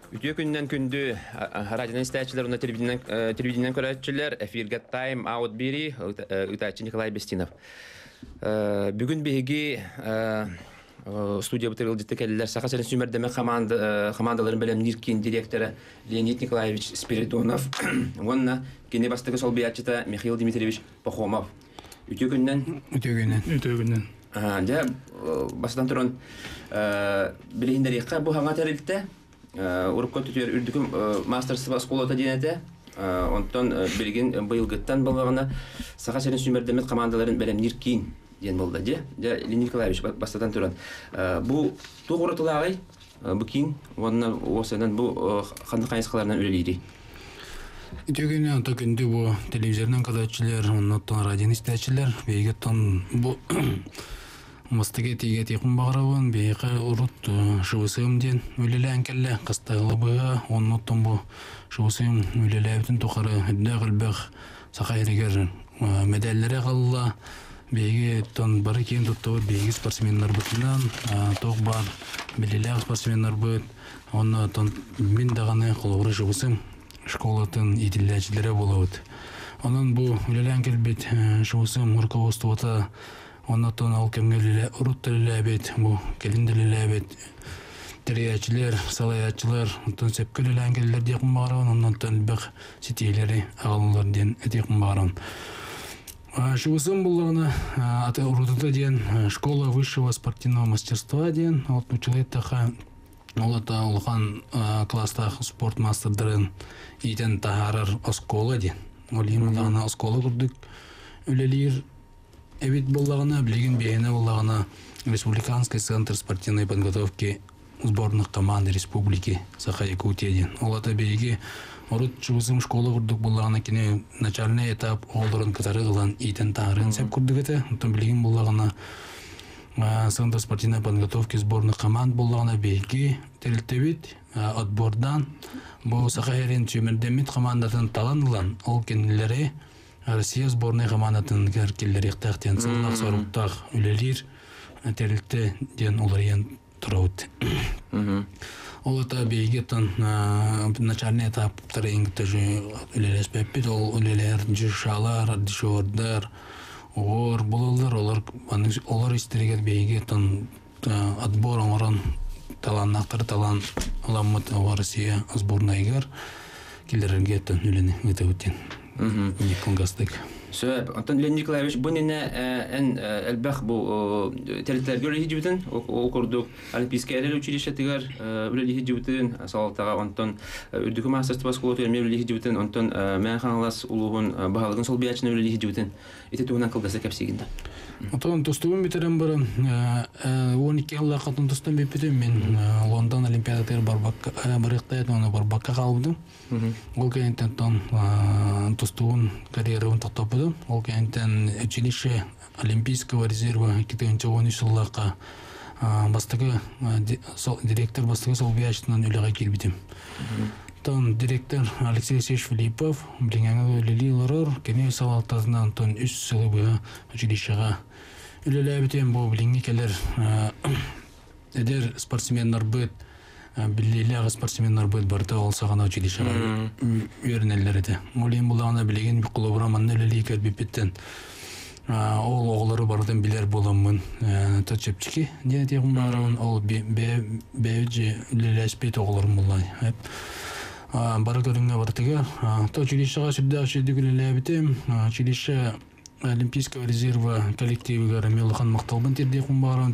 Ütüye günden gündü radyodan istəyicilər, ona televizyondan көрәтчілер, эфирге Time Out biri, Ütayçı Nikolay Bestinov. Bugün begi studiya bitirildi tekelliler. Sağa senin sümerdeme komandaların bölüm Nirkin direktörü Leonid Nikolaevich Spiridonov. Onunla gene bastığı sol biyatçıda Mikhail Dmitrievich Pakhomov. Ütüye günden. Ja, bastan turun bilindiriqqa bu hanga terildi. Урукка түтер үрдүкүм мастерство школада денете. Онтон билген быйылгыттан болгона сага сенин сүмөрдемет командаларын белем Ниркин ден болду, же? Леонид Николаевич бастадан туран. Бу тогурутулагай бу кин, онна осенен бу кандай кайсыкаларынан үлелири. Төгүнү ата күндү бу телевизордон кадачылар, онтон радио истечилер, бейгеттон бу Мастыге тиге текун бағырауын бейқі ұрыт шывысығым ден өлелі әнкелі қыстағылы бұға оннуттың бұ шывысығым өлелі әбітін тұқары үдді қылбақ сақайрегер медаллері қалыла бейге тон бары кейін тұттауыр бейгі спортсменлар бұтынан тоқ бар білелі спортсменлар бұт оны тон мен дағаны қолығыры шывысым школатын етілі болауыд. Онын бұ өлелі әнкел бет шывысым руководствота Оннотон ал кемгелиле уруттелиле бет, бу келинделиле бет, терячилер, салаячылар, онтон сепкелиле ангелилер декун багаран, оннотон бек сетейлери агалылар ден этекун багаран. Шубысын буллагына аты урутута ден школа высшего спортивного мастерства ден, алтмучылеттаха олата улхан класстах спорт мастердарын итен тахарар оскола ден. Олимуллагына оскола курдук үлелир. Эбит боллагына, билеген бейне боллагына Республиканский центр спортивной подготовки сборных команд республики Саха-Якутия. Олата бейге орут чугузым школа курдук боллагына кине начальный этап олдорун катары кылан итен таарын сеп курдук эте. Онтон билеген боллагына Центр спортивной подготовки сборных команд боллагына бейге терилтебит отбордан бу Саха-Ярин чөмердемит командатын таланылан ол кенелери Россия сборная командатын кәркеллер иқтақтен сыллақ сорықтақ үлелер тәрілті ден олариян тұраут. Олата бейгеттен начальный этаптары енгітті үлелес бәппет, ол үлелер жүшалар, дишордар, оғыр болалар, олар истерегет бейгеттен отбор оңырын таланнақтары талан аламыт Россия сборная егер келдерінгеттен үлені өте өтен. Никонгастык. Сөп, Антон Леонид Николаевич, бұнына әлбәқ бұл тәріттілерге өлі жібітін, оқырдық Олимпийский әрел училище тігер өлі жібітін, салалтаға Антон үрдікі мастерство школы төлме өлі жібітін, Антон мән қаңылас ұлығын бағалығын сол биячыны өлі жібітін. Еті туғынан қылдасы кәпсегінді. Антон, тұстығын бітерім бұрын, 12 алла қатын тұстын беппетім, мен Лондон Олимпиадатыр барықтайын, оны барбаққа қалудым. Ол кәйінтен тұстығын карьерауын тақтапыдым. Ол кәйінтен училище Олимпийского резерва 2013 жыллаққа бастығы директор бастығы сол биячынан өліға келбедім. Директор Алексей Алексеевич Филиппов, біліңәңі өлелі лорор, кене салалтазынан тон үш сылы бұға училищаға өлелі әбітен бұл біліңі келер әдер спортсменлар бұд, білелі аға спортсменлар бұд барды олсағана училищаға өрінелер еді. Олейін бұлағына білеген бір құлыбыраманны өлелі кәрбепеттен ол оғылары бардын білер боламын тұтшепчікі ден тегін барауын ол бәуджі өлелі әспет оғыларым болай. Бары көріңе бартыға. Училищаға сүрді ашыды күлелі әбітем. Училище Олимпийского резерва коллективі ғары меліған мақталбын терде құн бағыран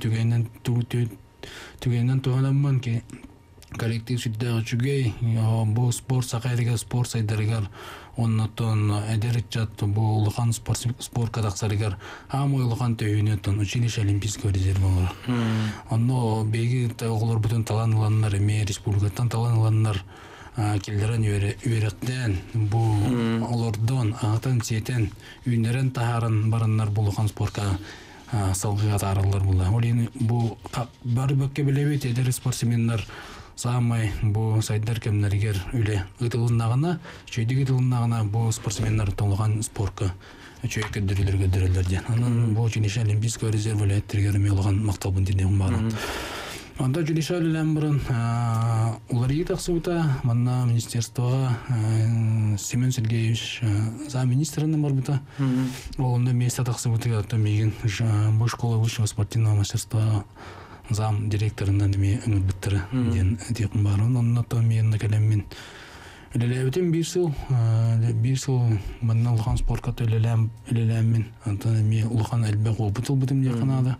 түгейінен туғанамын ке коллектив сүрді жүгей. Бұл спорт сақайрыға спорт сайдарығар оннаттон әдерік жатты бұл ұлыған спорт қадақсарығар ам ойлыған түйінеттен училище Олимпийского резерва ғыр. Онно бейгі оғылар бүтін таланыланлар, әме республикаттан таланыланлар келдерін үйректен бұл олордон ағытын сетен үйнерін тағарын барынлар бұлыған спортқа салғыға тағарылар бұлы. Олейін бұл бары бөкке білебет едері спортсменлар самай бұл сайдар кемнергер үлі ұтылынағына, шөйдік ұтылынағына бұл спортсменлар толыған спортқа өчөй көдірілерден. Анын бұл училище Олимпийского резерва ләйттергер меліған мақталбын деден барын. Анда жүлеші әлілен бұрын оларығы тақсыбыта, манна министерствоға Семен Сергеевич замминистрінің бар бұта. Олында места тақсыбыта меген бұл школа высшего спортивного мастерства зам директорынан деме үңір біттірі ден әтеқін барын. Оннаттан мені кәлеммен үлеләбітен бір сыл манна ұлған спортқа үлеләммен. Антан мен ұлған әлбәқ опытыл бітім де қанады.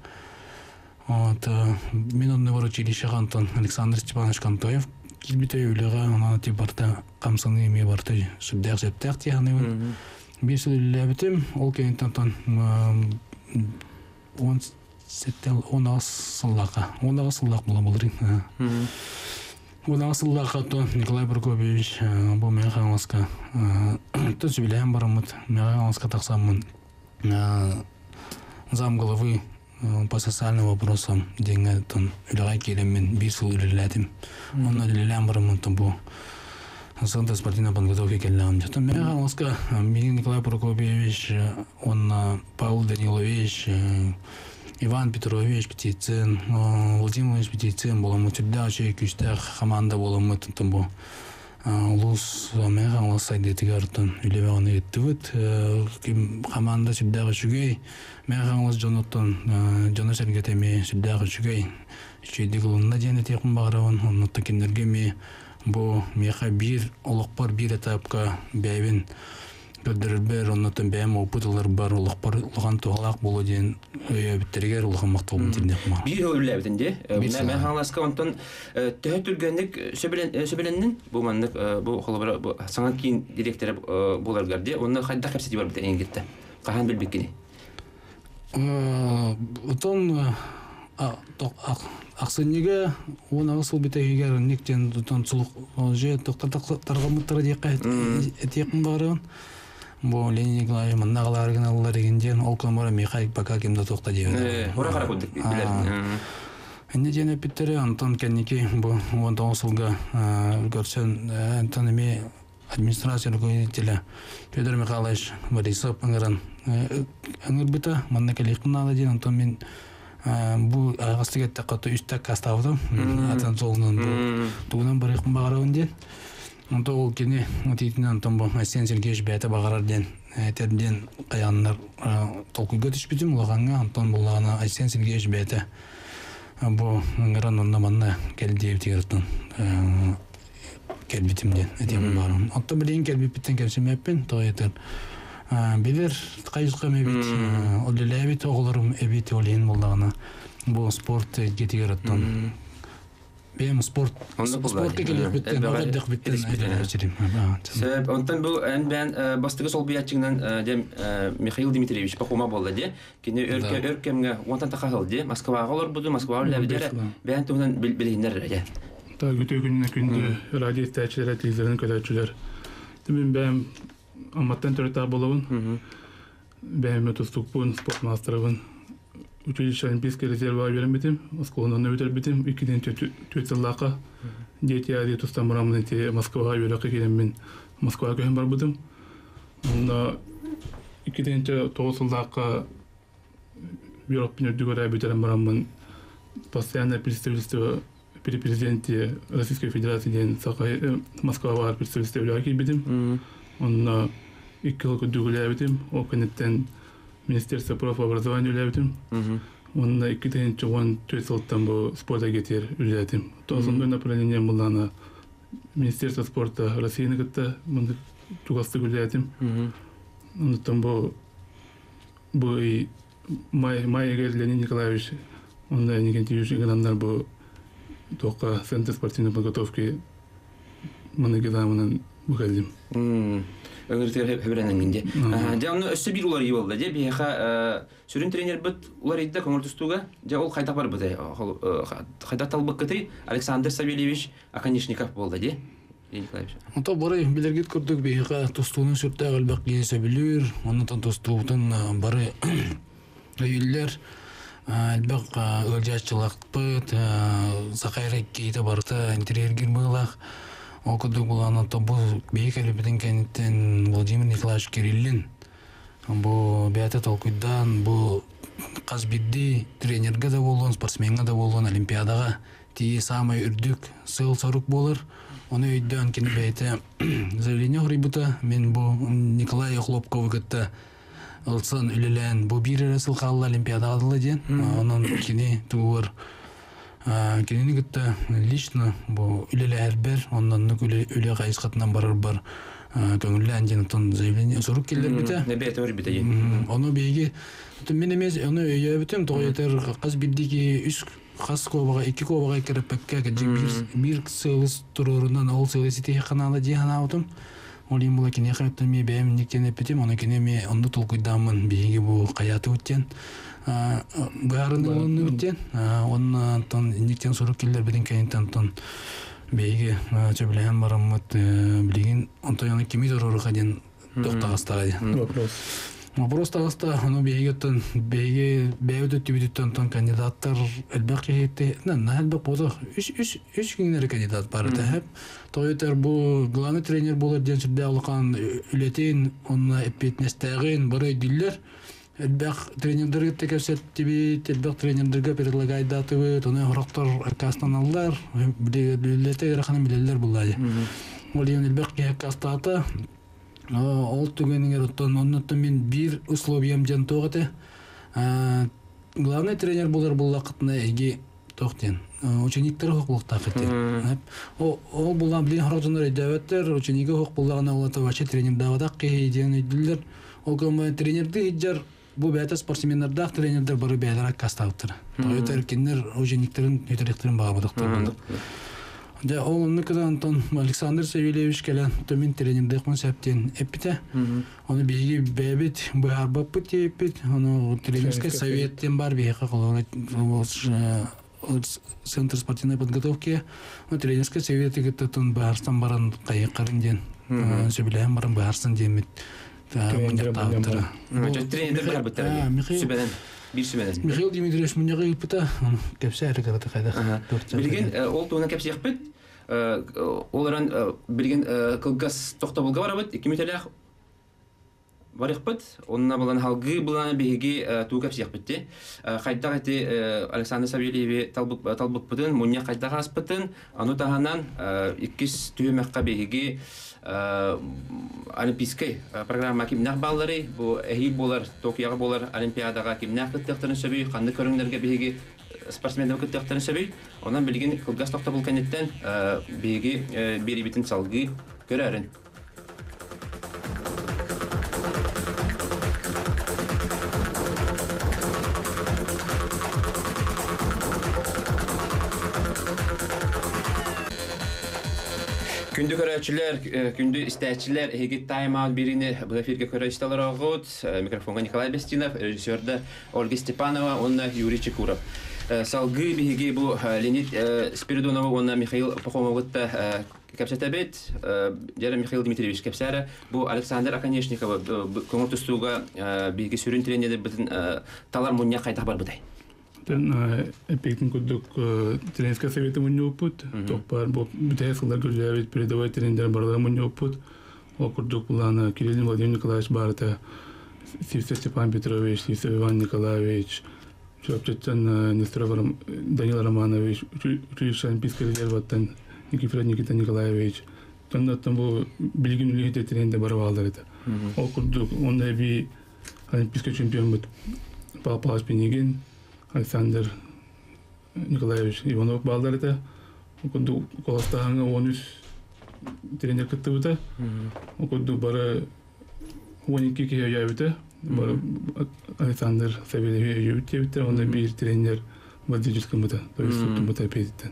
Мен онны бар училище қантан Александр Степанович Кантоев келбеті өліға, онаны тепарта қамсаны еме барты сүбдәқ жептәқ тияғаны өн. Бір сыл үлеләбітім, ол кенеттен 10 сыллаққа бола болырын. 10 сыллаққа Николай Прокопьевич бұл мен қаңласқа сүбіләйін барымыд, мен қаңласқа тақсамын зам головы по социальным вопросам деньгатон үләгә келеммен 1 сыл үлеләдем. Онда үлеләм барымын бұл Центр спортивной подготовки келләм. Мен қаңласқа Николай Прокопьевич, Павел Данилович, Иван Петрович Петицин, Владимир Ильич Петицин боламы түрдә күштәк команда боламы бұл улус мен қаңлас сайдетігартын үлебе оны еттігіт команда сүрдәғі жүгей мен қаңлас Жона Сәргетеме сүрдәғі жүгей үшейдік ұлында дені текін бағырауын онытты кендерге ме бұл меқа бір олықпар бір этапқа бәйбін көрдірілбер, оннатын бәйім опытылар бар, ұлған туғалақ болу дейін өйәбіттергер ұлған мақтауын тендек ма. Bir öylebinde. Mən hanlaska ondan təhət ülgənlik söbeleninin bu manlık bu xolabara bu sanat kiyin direktörü bolar gardi. Ondan xayda kapsati var bitən gitti. Qahan bilbekini. Ondan ақсынеге оны ағысыл бітәгегер нектен тұтан сұлық же тоқтартарғамыттары дейқін бағырын. Бұл Ленин Николаевич маннағалар геналар егенден ол көмірі Михаил Бакакимді тоқта дейін. Ура қара көндік білерін. Әнде ден әпеттері Антон Кәнеке бұл 19 жылға көрсен Антон әме администрация руководителя Федор Михайлович Борисов аңырын аңыр біті манна кәлейқін алы дейін Антон мен бұл ағасты кетті қаты үстәк каставды атын солынан туғынан барықын бағарауын ден. Онда ол кені өтейтін Антон бұл Асен Сергеевич бәті бағарар ден әтерден қаянлар толқыға түшпетім ұлағанға Антон бұлағына Асен Сергеевич бәті бұл аңыран онда манна кәлді ептігірттің кәлбетімден әтемін бағарауын. Отта білейін кәлбеттен кәлсем әппен тоғы етір. Билер қайылқам әбет, олілі әбет оғыларым әбет олейін болдағына бұл спорт кетігер аттан. Бәйім спортқа келек біттен, оғырдық біттен әйдер. Онтан бұл ән бастығы сол бұятчыңнан Михаил Дмитриевич пақума болды де. Кені өркемге онтан тақағыл де. Москваға олар бұды, Москваға ләбідері бәйін тұғынан білейіндер рәде. Күті күніне күнді радио стәчілер, телевизорын көтәчілер. Бәйім Аматтан төрөтақ болуын, бәйімі тұстық бұн, спорт мастерығын, училище олимпийский резерваға берін бітім, осколынан өтер бітім, 2-4 сыллаққа, дети әде тұстан бұрамын әте Москваға өріқі келем мен Москваға көйін бар бұдым. Онда 2-9 сыллаққа Европпен өрдігер әбетерін бұрамын, постоянное представительство при президенте Российской Федерации ден Москваға представительство өліға келбедім. Онда 2 жыл көдігілі әбетім, ол кәнеттен Министерство профобразования өлі әбетім. Онда 2-4 сылттан бұл спорта кетер өлі әбетім. Тоғысында направлением бұлдана Министерство спорта Россияны күтті, мұнды туғастық өлі әбетім. Ондықтан бұл Майя Ленин Николаевич, онда Никентий Южиганандар бұл тоққа Центр спортивной подготовки мұны кедамынан бұқалдым. Öğretmen hebelenenginde. Onu össe bir ular iyi oldu. Bir sürün trener bit ular idde konurtustuga. Ol kayda var bide. Kayda talbık kıtı Alexander Savelyeviç Akanishnikov oldu de. Onta barı bilirgit kurduk bir tostuğunun sürtte galbak giyse bilir. Ondan tostuğundan barı üyeler albak ölçüçülük bit sakayrak giyde barıta interior girmeylak. Okuduk bulan bu büyük elbeten kentten Vladimir Nikolaevich Kirillin. Bu beyata tolkuydan bu qazbiddi trenerga da bolğan, sportsmenga da bolğan, olimpiadaga тие самый үрдүк сыл сорук болар. Оны өйдөн кини бейте заявление хрибута мен бу Николай Хлопков гытта алсан үлелен бу бир ресыл калла олимпиада алдылы ден. Онун кини тугур кини гытта лично бу үлеле әрбер ондан үле кайсыкатынан бар көңүлле анженотон заявление сорук келдер бите. Не бете бите ден. Оны бейги мен эмес оны өйө бүтүм тойтер каз бирдики 3 хас кобага 2 кобага керепекке бир сылыс турурунан ол сылысы тие каналы жана аутум. Олим була кине хаттан ми бем никтен эпетим оны кине ми онду толкуйдамын бейги бу каяты үттен. Барын оны үттен. Оннан никтен сорук келдер бидин кайынтан бейги чөбөлөн бараммыт билген онтояны кими зорорга ден токтагастага. Вопрос тагаста оно бейгеттен бейге бейде түбүттөн кандидаттар элбек кейте элбек боло 3 кинер кандидат бар да. Тойтер бу главный тренер болор ден сүрдө алган үлетен онна эпетнестеген бары диллер элбек тренердерге текерсет тиби элбек тренердерге предлагайдатыбы тоны хороктор кастаналлар билете раханы билелер булады. Ол элбек кастата ол түгеніңер оттан оннаттан мен бир условиям жан тоғыты. Главный тренер болар бұл лақытына әйге тоқтен. Учениктер хоқ бұлықта қыттен. Ол бұлан білен хорозындар әйдәветтер, ученигі хоқ бұлағына олата вачы тренер дағадақ кейден өйділдер. Ол көмі тренерді хиджар бұл бәйті спортсменлердақ тренердер бары бәйдірақ кастауыттыр. Тоғыттар кендер учениктерін өйтеректерін бағабыдықтыр. Да, ол никогда Антон Александр Савельевич келен төмен тренердек концептен эпите. Оны биги бебит барба пути эпит. Оны тренерский советтен бар бига колорат центр спортивной подготовки. Оны тренерский совет геттон барстан баран кайыккарын ден. Сөбелем баран барсын демит. Тренер бар бутар. Сөбелем Михаил Дмитриевич мынага ипта кепсе әрекеті қайда. Билген ол туына кепсе яқпет. Оларан билген кылгас тоқтабылға барабыт. 2 метрлях бар яқпет. Онына болан халгы болан беге туу кепсе яқпетте. Қайда қайты Александр Савельеве талбык бұтын, мұння қайда қаспытын. Ану тағанан 2 түйемәққа беге олимпийский программа кимнах баллары бу эхил болар Токиога болар олимпиадага кимнах кыттыктарын сөбүй канды көрүңдөргө биги спортсмендер кыттыктарын сөбүй онан билген кылгас токта булканеттен биги берибитин салгы көрөрүн. Күндү көрәчилер, күндү истәчилер, эгит тайм-аут бирине бу эфирге көрәчтәләр агыт. Микрофонга Николай Бестинов, режиссерда Ольга Степанова, онна Юрий Чекуров. Салгы биги бу Леонид Спиридонов, онна Михаил Пахомовта кепсәтәбет, Жара Михаил Дмитриевич кепсәре, бу Александр Аконечников көңүл тустуга биги сүрүн тренерде битен талар мунья кайта бар будай. Эпиктин кудук тренерский совет мунья опут, топар бу битесылар көрҗәбет передовой тренер барлар мунья опут. Ол кудук буланы Кирилл Владимир Николаевич барыта, Сивцев Степан Петрович, Сивцев Иван Николаевич, Чопчетен Несторов Данил Романович, училище олимпийский резерваттан Никифоров Никита Николаевич. Тоннаттан бу билгин үлете тренер барып алдыр это. Ол кудук ондай би олимпийский чемпион бут Павел Павлович Пенигин, Александр Николаевич Иванов балдар это. Кудук колостагы 13 тренер кытты бута. Кудук бары 12 ке яйбыта. Бары Александр Савельев яйбыта, онда бир тренер Владимирский бута. То есть тут бута петит.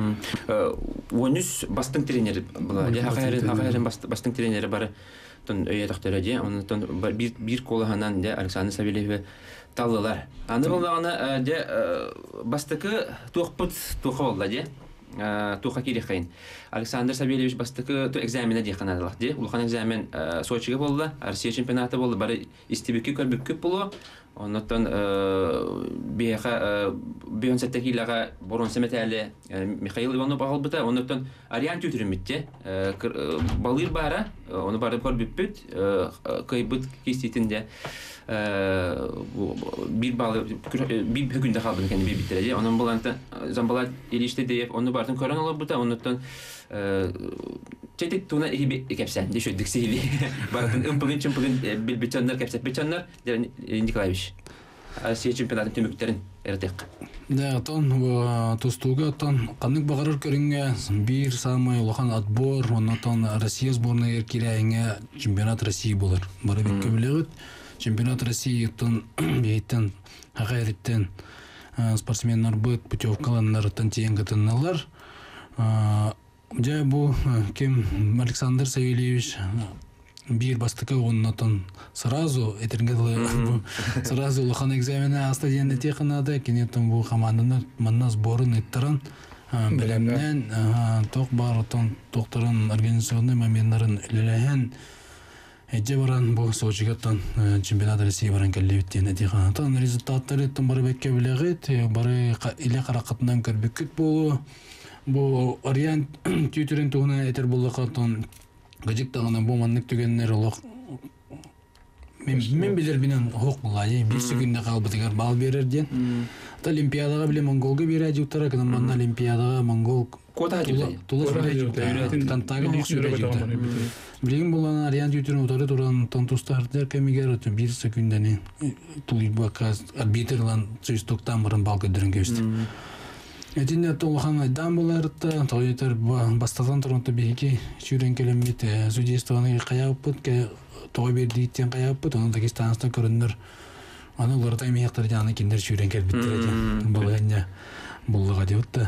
13 бастың тренер була. Я хакайрын бастың тренери бары. Тон өйөтөктөрөдө, онтон бир колаханан де Александр Савельев таллылар. Аны болмағаны де бастықы тоқпыт тоқы болды де. туха кирихайн. Александр Савельевич бастыкы ту экзамена диханадылах де. Улхан экзамен Сочиге болды, Россия чемпионаты болды, бары истибекке көрбүккүп болу. Оннотон бейон сәттәкилаға борон сәметәлі Михаил Иванов ағылбыта, оннотон ариан түйтерімітте балыр бара, оны бары көрбүппүт, кайбыт кестетінде bir bağlı bir günde kaldım kendi bir bitirece. Onun bulantı zambalar ilişti diye onu bartın koran olur bu da ondan çetik tuna iyi bir kapsan diye şu diksiyi bartın ımpılın çımpılın bir biçanlar kapsat biçanlar Nikolayeviç. Asiya çempionatın tümüklerin ertek. Да, тон тустуга тон канык багарыр көрүнгө бир самый улахан отбор, онотон Россия сборная кирәйгә чемпионат России булыр. Бары бик көбүлөгөт. Чемпионат России тон бейтен хагайреттен спортсменнар быт путевкаланнар тантиен гатынналар. Жа бу кем Александр Савельевич бир бастыкы оннотон сразу этергелы сразу улахан экзамена стадионда технада кенетон бу команданы манна сборын иттаран белемнен ток барытон токторун организационный моменттарын үлелеген эже баран бу Сочигаттан чемпионат России баран келебиттен этиханатан результаттары бары бекке билегет бары иле каракатынан көрбүккүт болу бу вариант түйтүрүн тугуна этер боллакатон гажиктагына бу маннык түгеннер олох мен билер менен хок булай бир секундда калбытыгар бал берер ден олимпиадага биле монголго бир ажуктара кана манна олимпиадага монгол кота ажуктара тантага билген булган ариан түйтүрүн утары туран тантустар кемигер бир секунданы тулуй бакас арбитрлан чөйстоктан баран бал көдөрүн кебисти Эдинне толхан айдан буларытта, тойтер бастадан турунту бейки шүрен келеммит судействоны каябыт, той бердиттен каябыт, оны Дагестанстан көрүнөр. Аны улартай мияктар жаны киндер шүрен келбиттер эди. Булганга буллага дебитта.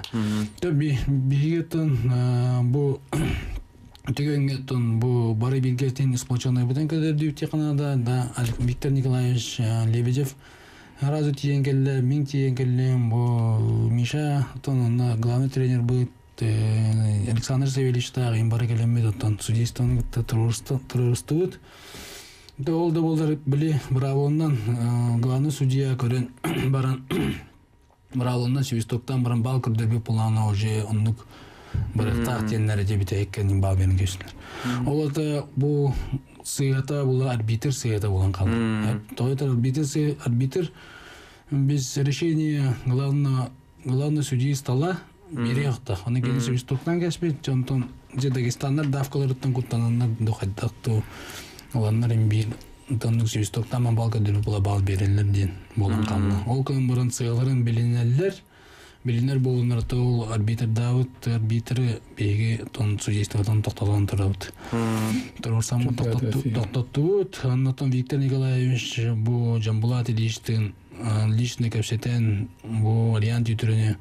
Бигеттен бу тегенгеттен бу бары билгетен сплоченный бутен кадерди технада да Виктор Николаевич Лебедев Разу тиенгелле, мин тиенгелле, бу Миша, тон главный тренер будет Александр Савельевич тагы бары келемет, тон судействоны турурстубут. Да ол да болдар биле бравондан главный судья көрөн баран бравондан Свистоктан баран бал көрдөрбү плана уже оннук барактак теннер дебите эккенин бал берген кешилер. Ол да бу сыйгата була арбитр сыйгата булган калды. Тойтер арбитр без решения главного судьи стола беректа. Аны келе Свистоктан кеспет, жонтон же Дагестандар давкаларыттан куттанандар дохайдакту. Оландар бир тоннук Свистоктан балка дөрүп була бал берелер ден болгон калды. Ол кылым баран сыйларын билинер болунар тол арбитр Давыд арбитры беги тон судействодан токтолгон турабыт. Турсам токтоттубут. Аннан Виктор Николаевич бу Жамбулат илиштин личный капсетен бу вариант түрүнө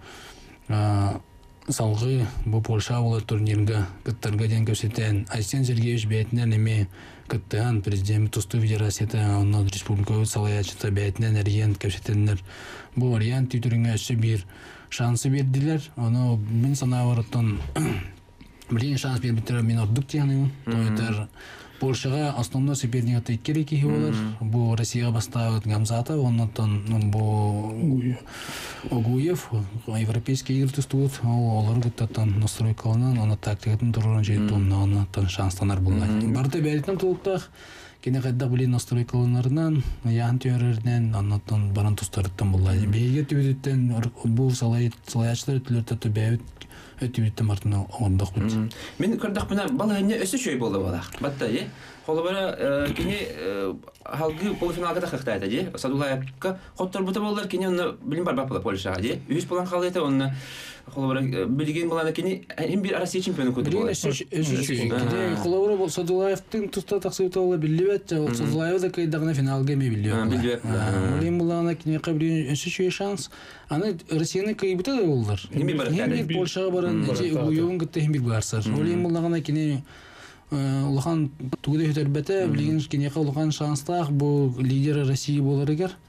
салгы бу Польша болор турнирга кыттарга ден капсетен Айсен Сергеевич бетинен эме кыттан президент Тусту Федерацияда оннан республикалык салаячыта бетинен эрген капсетеннер бу вариант түрүнгө бир шансы бердилер. Аны мен санаабарыттан билген шанс бербиттер мен ордук тияны. Тойтер Польшага основной соперник кереки болар. Бу Россияга бастабыт Гамзатов, оннан бу Огуев, европейский игры тустубут. Олар гыттан настройкалынан, аны тактикатын турурун жейтон, оннан шанстанар булгай. Барда бәритен тулуктак кене кайда билен настройкаларынан, ян төрөрдөн, оннан баран тустарыттан булгай. Бейге түбүттен бу салаячтар өтүлөрдө төбөбүт өтүбүттен мартына ондок бут. Мен көрдүк мына баланя өсү чөй болду бала. Батта е. Холобара кене халгы полуфиналга да хактайда же. Садулаевка хоттор бута болдур кене оны билим бар бапла Польшага же. Үз план калды эте оны холобара билген баланы кене эң бир Россия чемпиону көтөрүп алды. Өсү холобара болсо Садулаевдин туста таксыбыта болду билбет. Садулаев да кайдагына финалга эме билбет. Билим баланы кене кабри өсү шанс. Аны Россияны кайбыта да болдур. Эми Польшага баран же уюн гытты бир барсар. Билим баланы кене улахан тугуды өтөрбөтө билген кене улахан шанстак бу лидер России болор эгер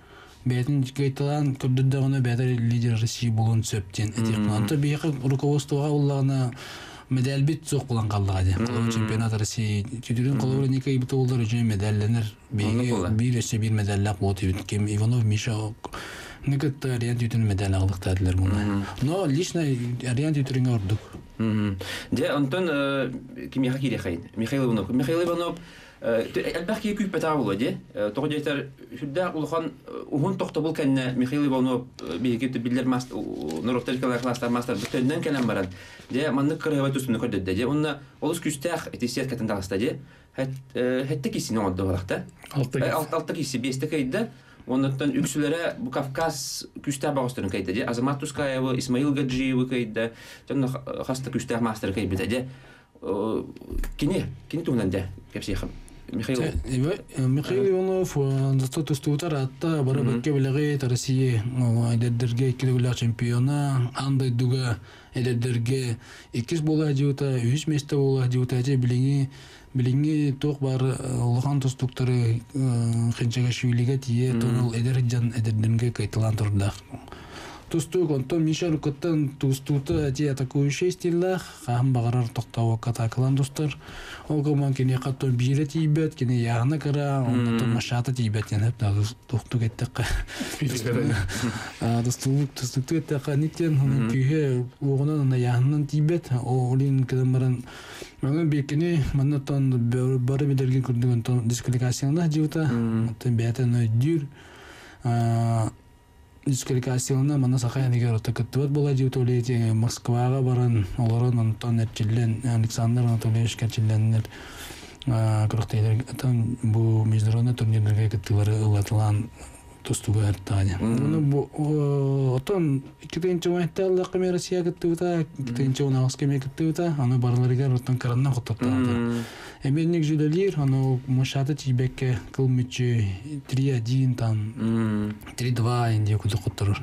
бәтин кайталан көрдүдөгөнө бәтер лидер Россия болон сөптен этек. Анта бияка руководствога уллагына медаль бит зок булан калдыга ди. Чемпионат России түдүрүн колору никай бит болдор үчүн медальленер бир эсе бир медальлак болот бит. Кем Иванов Миша никотта ариант ütүн медаль алдыктадылар муну. Но лично ариант ütүрүнгө ордук. Де Антон кимяха кирехайн. Михаил Иванов Әлбәхи күп бетабылы де. Тоғдайтар хүддә улхан ухун тоқтабыл кәнне Михаил Иванов бейгетті білдер нұрықтарикалар кластар мастар бүттеннен кәлем баран. Де манны кырғабай тұсыны көрдеді де. Онна олыс күстәқ этесият кәтін дағыста де. Хәтті кесіне оңады олақта. Алты кесі бесті кәйді. Оннан үксілері бұл Кавказ күстәқ бағыстырын кәйді де. Азамат Тускаевы, Исмаил Гаджиевы кәйді. Жонна қасты күстәқ мастыр кәйді де. Кене туғынан де кәпсейхім. Михаил Иванов статустутар атта бара бакке билеге Россия айдерге килогулар чемпиона андай дуга айдерге 2 бола жута 3 месте бола жута же билинги ток бар улхан тустуктары хинчага шүйлиге тие тонул эдержан эдерденге кайтылан турда Тустук, онтон Мишель Коттен тустута те атакующий стилах, хам багарар токтау катакалан достар. Ол коман кине каттон бире тибет, кине ягына кара, онтон машата тибет янеп токтук эттек. Тустук эттек никтен күйе оғынан ягынан тибет, олин кедембаран Мен бекине маннатон бары бидерген күрдүгөн тон дисквалификацияна жута, тон бетен дүр дисквалификацияна мана сахая негер отакыттыбат бола жута олети Москвага баран олорон Антон Эрчилен, Александр Анатольевич Керчиленнер кырыктайлар атан бу международный турнирлерге кыттылары ылатылан тустуга артаня. Бу отон 2-нче уақытта Камера Россия кыттыбыта, 2-нче унаскеме кыттыбыта, аны барларга ротан каранна коттопталды. Эменник жүлелер, аны машата тибекке кылмычы 3-1 тан 3-2 инде куды коттор.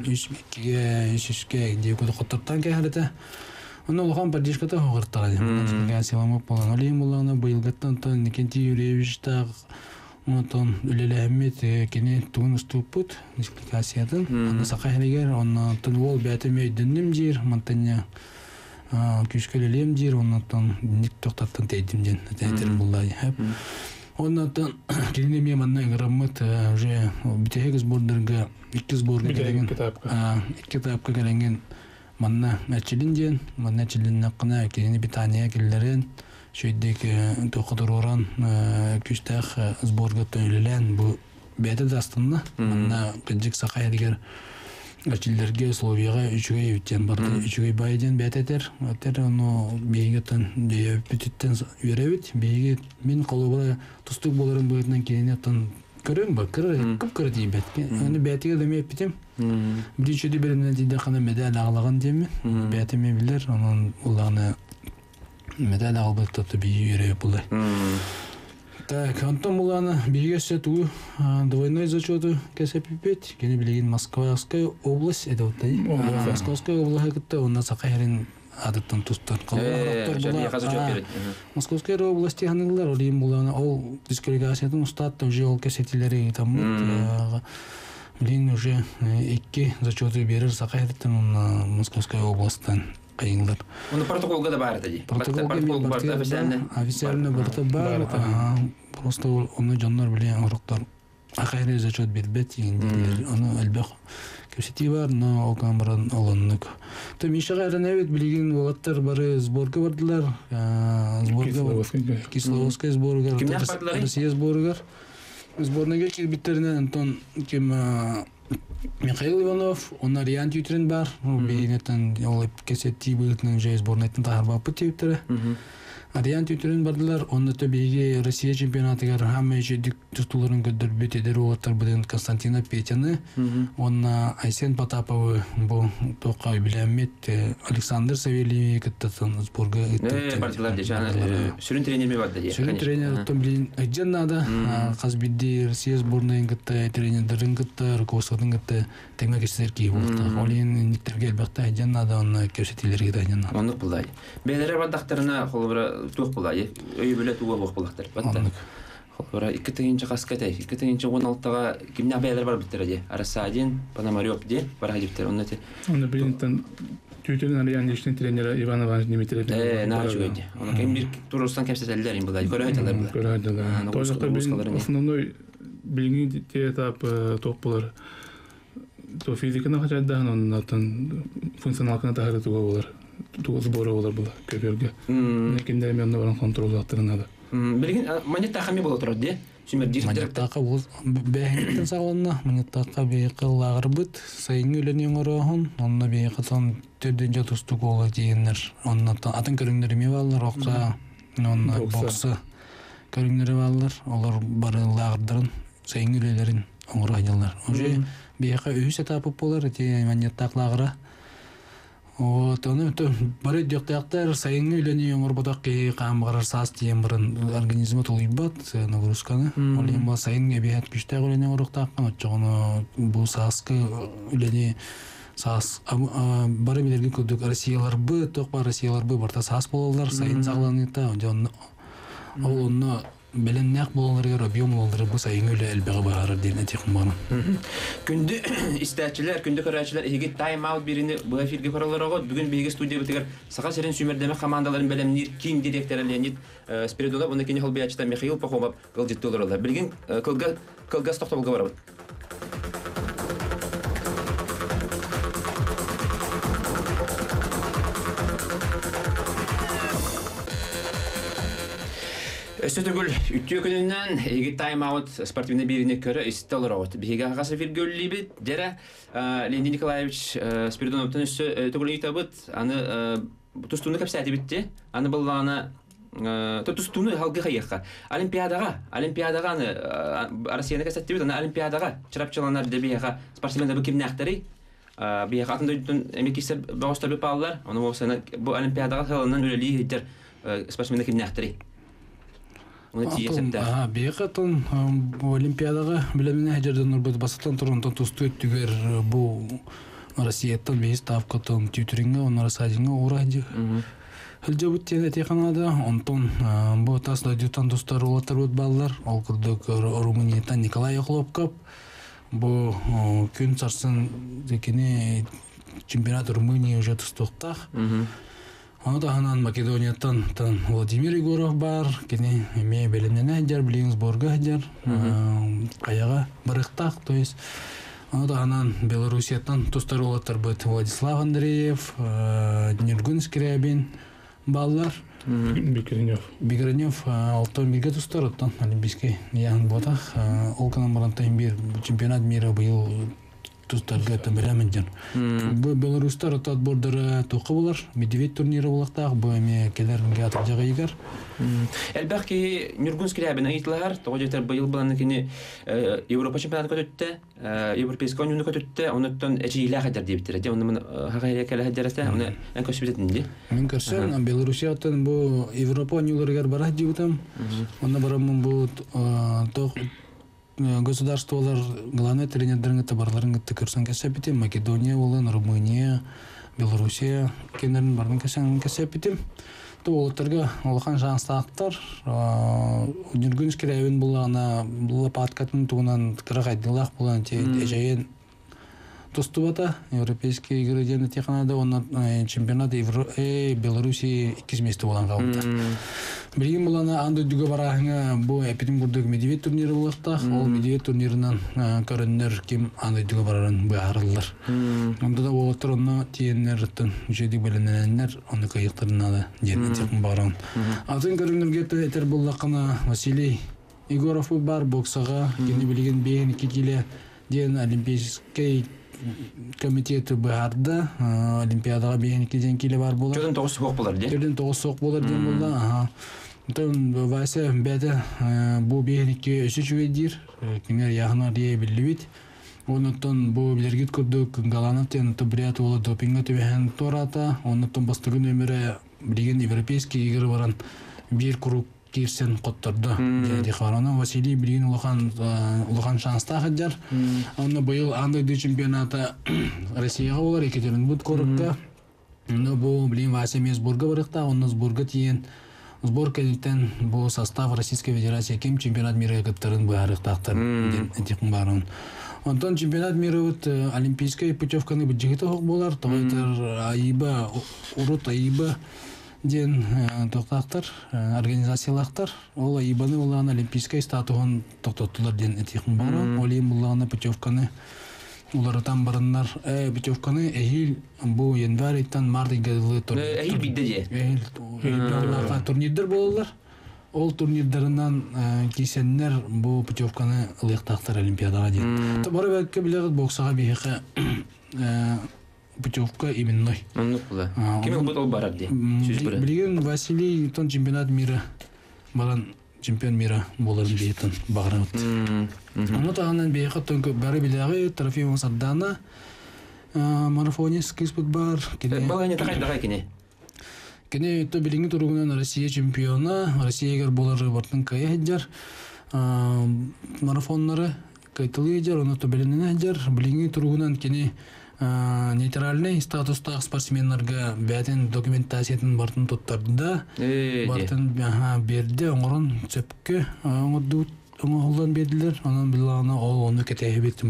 3-2 инде куды коттоптан кехрете. Аны улган поддержката хогыртады. Мына сыйламак болгон. Олим болгону быйылгаттан тан Никентий Юрьевич та Онтон үлеләмет кене туын уступут дисквалификациядан. Аны сакайнигер, онтон ол бәтеме динним жир, монтanya күшкөлелем жир, онтон ник токтаттан тейдимден. Тәйтер буллай. Онтон кенеме манна граммат уже битеге сбордерга 2 сборга келген. 2 тапка келген манна мәчилинден, манна чилинне кына кене Британия келлерен Шөйдек тоқыдыроран күштәқ сборға төйлілен бұл бәді дастынна. Мұнна қыджик сақай дегер әчілдерге Словияға 3-ге өттен барды. 3-ге байден бәтетер. Өттер оны бейгеттен бүтіттен үйрәуіт. Бейге мен қолуға тұстық боларын бұғытынан кейін еттен көрін ба? Күп көрі дейін бәтке. Оны бәтіге дөмей өппетем. Біріншөді бірімден дейді қана медаль ағылаған деймін. Бәтіме білер. Оның ұлағына медаль албык топты бии үйрәп булды. Так, Антон Мулана биге сету двойной зачёту кесепипет, кене билеген Москваская область это вот тай. Московская область это у нас акайрин адаттан тустан калган. Московская область ханылар Олим Мулана ол дисквалификациятын устаттан уже ол кесетилери там билин уже 2 зачёты берер сакайрыттан Московская областтан. Кайынлар. Оны протоколга да бар тади. Протокол бар официально бар. Просто оны жаннар билен уруктар акайры зачет бербет дегендер. Оны албак көсети бар, но ол камеран алыннык. То Мишага раневит билген угаттар бары сборга бардылар. Кисловская сборга, Россия сборга. Сборнага кирбиттеринен Антон ким Михаил Иванов, он ариант ютрен бар, бейнеттен ол кесетти быгытның жай сборнайтын тахарба пыттеуттері. Ариант ютрен бардылар, онны төбейге Россия чемпионатыгар хамы жедік тұстуларын көддір бетедер оғаттар бұдың Константина Петяны, онна Айсен Потаповы бұл тоққа біләмет Александр Савельеве кіттатын сборға бардылар де жаңа сүрін тренерме барды де. Сүрін тренер ұттым білін әйден нада, қазбедді Россия сборнайын кітті, тренердерін кітті, руководствотын кітті, тәңме кешілер кей болықты. Олейін никтерге әлбәқті әйден нада, онна көсетелерге дайын нада. Онық бұлдай. Бәлері бардақтарына қолыбыра туық бұлай, өй бөлі туға бұқ бұлақтар. Ора 2-нче каскатай, 2-нче 16-га кимнә бәйләр бар биттер ди. Арасадин, Пономарёв ди, бара диптер. Оннаты. Оны билинтен түйтелен арыяндиштен тренера Иван Иванович Дмитриев. Начуйди. Оны кем бир турустан кепсетелдер ин булай. Көрәйтәләр булар. Көрәйтәләр. Тоҗакта билин основной билинги этап топ булар. То физиканы хәҗәдән оннан функционалканы тахыртуга булар. Тугыз бора булар була көбөргә. Ләкин дә мен баран контроль аттырнады. Билгин монета хами булып торды ди. Сүмер директор. Монетака бу бәһәңтен сагылна, монетака бейкыллар бит, сайын үләнең орагын, онна бейкатан төрдөнҗә тустук була дигәннәр. Оннан атын көрүннәр баллар, окса, онна боксы көрүннәр баллар, алар барылардырын, сайын үләләрен оңраҗалар. Уже бейка үз этапы булар, ди монетакларга. Вот, оны бары дёктактар сайын үләнең орбатакы камгарар сас дигән бирен организмы тулыйбат, нагрузканы. Олимба сайын гебет күчтә үләнең орыктаккан, очгоны бу саскы үләне сас бары билерге күдүк Россиялар бу, токпа Россиялар бу барта сас булалар, сайын сагланыта, жон олны беленнәк булаларга объем булалар бу сайын үлә элбәгә барар дигән техноман. Күндү истәчләр, күндү көрәчләр иге тайм аут бирини бу эфирге кораларга бүген биге студия битер сага серен сүмердәме командаларын белемнир киң директоры Леонид Спиридонов, уны кине холбиячта Михаил Пахомов гылҗиттылар. Билген кылгас токтолга барабыз. Өстөтөгүл үттү күнүнөн эги тайм аут спортивный бирине көрө истелер аут. Биге агасы фиргөллибит, дера Леонид Николаевич Спиридоновтан өстөгүл итабыт, аны тустуны капсаты битти. Аны булганы тустуны халгы хайыкка. Олимпиадага аны Россияны касатты бит, аны олимпиадага чырапчыланар дебияга спортсмендер бу кимнактары. Бия хатында эмекисер багыстар бит баллар. Аны бу олимпиадага халынан үлели хиттер спортсмендер кимнактары. Бейкатын Олимпиадаға білеміне әжерден ұрбет басыттан тұрғантан тұсты өттігер бұл Россияттан бейіз тапқатын түйтерінге, оны Россадинға ұрайды. Үлді бүттен әтеқанады, онтон бұл тас радиотан тұстар олаттар өт балылар, ол күрдік Румынияттан Николай Охлопкап, бұл күн сарсын зекені чемпионат Румыния уже тұстықтақ. Онда Македонияттан Владимир Егоров бар, кені ме белемнен әдер, Блингсборга әдер, аяға барықтақ, то есть онда Белоруссияттан тұстар олаттар бұд Владислав Андреев, Нергун Скрябин баллар, Бекренев, алтон бірге тұстар оттан олимпийский яғын ботақ, олқанан барантайын бір чемпионат мира бұйыл тустарга тәмәләмәдән. Бу Беларустар отбордары тоқы булар, Медведь турниры булактак, бу эме келәргә атырга егер. Әлбәки Нургун Скрябин әйтләр, тогыҗтер быел булган кини Европа чемпионаты көтте, Европейский унион көтте, оннан әҗилә хәдер дип битер. Оннан хагайга кәлә хәдәрәтә, аны эн көсбитен ди. Мин көрсәм, Белоруссиятан бу Европа унионларга бара дибитем. Оннан барам бу государстволар главный тренердерин табарларын көрсәң кәсәпитем, Македония булган, Румыния, Белоруссия кенәрен барын кәсәпитем. Толтырга олхан шанстактар, Нургунский район булгана Лопаткатын тугунан кырагайдылак булган эжәен тустубата европейский игры технада оннан чемпионат Белоруссия 2 месте булган калды. Билгин булана анда дүгө бараһыңа бу Петербургдагы Медведь турниры булакта, ол Медведь турнирынан көрөннөр ким анда дүгө барарын баарлар. Онда да олторны тиеннерден жеди белененнер аны кайыктырнада дернетен баран. Атын көрөннөргө тетер буллакына Василий Егоров бар боксага, кини билген бейин 2 киле ден олимпийский комитеты барды, олимпиадага бейин 2 киле бар булар. Жодон 9 соқ булар ди. Жодон 9 соқ булар ди булда. Тон Вася бәді бұл бейінікке өсі жүгедер, кеңер яғына рие білібет. Оныттан бұл білергет күрдік Галановтен табрият олы допинга төбәхен тората. Оныттан бастырын өмірі білген европейский егір баран бір күріп керсен қоттырды. Дехарана Василий білген ұлған шанста қаджар. Оны бұйыл андайды чемпионаты Россияға олар, Екатеринбург көрікті. Бұл білген Вася мен сборға барықта, оны сборға тиен сборка дитен бу состав Российской Федерации кем чемпионат мира кыттарын баарыктактар этикин барын. Антон чемпионат мира вот олимпийская путевканы бюджеты болар, тойтар айба урут айба ден токтактар организациялактар ол айбаны улан олимпийская статуын токтоттулар ден этикин барын. Ол эми булганы путевканы улардан барыннар путевканы эйил бу январьтан мартыга эйил бидде эйил турнирдер болалар. Ол турнирдарынан кисеннер бу путевканы ылыктактар олимпиадага дейт. Бары бәкке билегез боксага бихе путевка именной. Аннукла. Кем бутол барар ди? Билеген Василий тон чемпионат мира баран чемпион мира боларын дейтін бағырын өтті. Оны тағынан бейхі тонкі бәрі білеғі Трофимов Сардана марафонец кеспіт бар. Бағаны тағай кене? Кене өтті біліңі тұрғынан Россия чемпиона, Россиягер болары бартын кая әджар, марафонлары кайтылы әджар, оны төбелінен әджар, біліңі тұрғынан кене нейтральный статустағы спортсменларға бәтін документациятын бартын тұттарды бартын берді, оңырын сөпкі оңылдан берділер, оның білағына оны кәтәйі беттім.